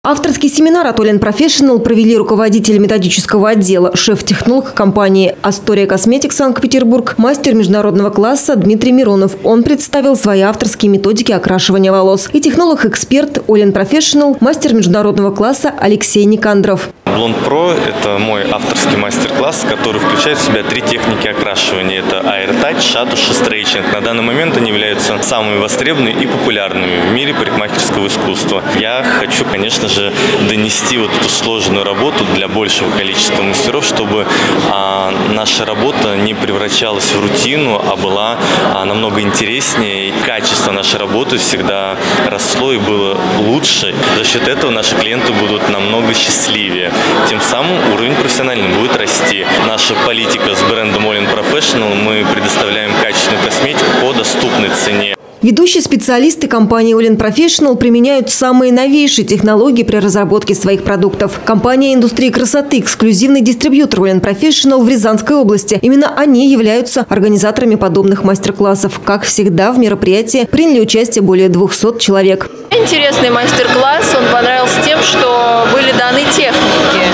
Авторский семинар от All In Professional провели руководитель методического отдела, шеф-технолог компании «Астория Косметик» Санкт-Петербург, мастер международного класса Дмитрий Миронов. Он представил свои авторские методики окрашивания волос. И технолог-эксперт All In Professional, мастер международного класса Алексей Никандров. Blond Pro – это мой авторский мастер-класс, который включает в себя 3 техники окрашивания. Это Air Touch, Shatush и Stretching. На данный момент они являются самыми востребованными и популярными в мире парикмахерского искусства. Я хочу, конечно же, донести вот эту сложную работу для большего количества мастеров, чтобы наша работа не превращалась в рутину, а была намного интереснее. И качество нашей работы всегда росло и было лучше. За счет этого наши клиенты будут намного счастливее. Тем самым уровень профессиональный будет расти. Наша политика с брендом All In Professional, мы предоставляем качественную косметику по доступной цене. Ведущие специалисты компании All In Professional применяют самые новейшие технологии при разработке своих продуктов. Компания индустрии красоты – эксклюзивный дистрибьютор All In Professional в Рязанской области. Именно они являются организаторами подобных мастер-классов. Как всегда, в мероприятии приняли участие более 200 человек. Интересный мастер-класс. Он понравился тем, что были даны техники,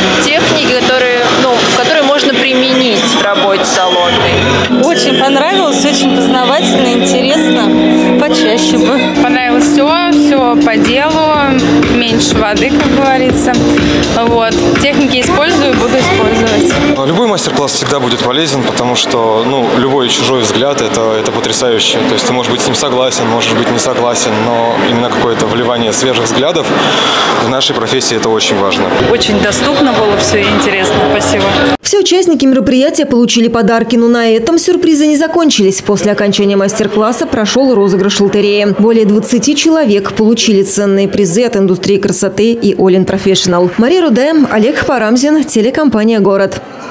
которые можно применить в работе салонной. Очень понравилось, очень познавательно, интересно. Почаще бы. Понравилось все по делу, меньше воды, как говорится. Вот. Техники использую, буду использовать. Любой мастер-класс всегда будет полезен, потому что любой чужой взгляд это потрясающе. То есть ты можешь быть с ним согласен, можешь быть не согласен, но именно какое-то вливание свежих взглядов в нашей профессии это очень важно. Очень доступно было все и интересно. Спасибо. Все участники мероприятия получили подарки, но на этом сюрпризы не закончились. После окончания мастер-класса прошел розыгрыш лотереи. Более 20 человек получили ценные призы от индустрии красоты и All In Professional. Мария Рудем, Олег Парамзин, телекомпания «Город».